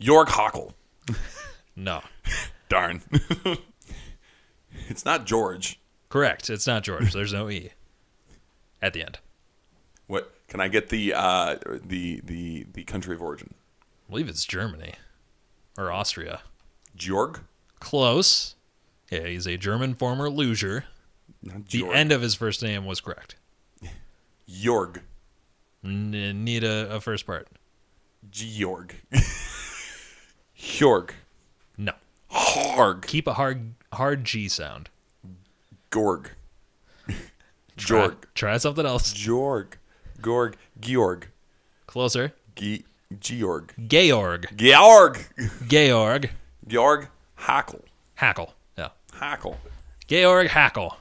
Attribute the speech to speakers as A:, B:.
A: Georg Hackl.
B: No.
A: Darn. It's not George.
B: Correct. It's not George. There's no E at the end.
A: What? Can I get the country of origin?
B: I believe it's Germany or Austria.
A: Georg?
B: Close. Yeah, he's a German former luger.
A: Not
B: The
A: Georg.
B: end of his first name was correct.
A: Jorg.
B: Need a first part.
A: Georg. Hjorg.
B: No.
A: Harg.
B: Keep a hard G sound.
A: Gorg. Jorg.
B: Try something else.
A: Jorg. Gorg. Georg.
B: Closer.
A: Georg.
B: Georg.
A: Georg.
B: Georg.
A: Georg Hackl.
B: Hackl. Yeah.
A: Hackl.
B: Georg Hackl.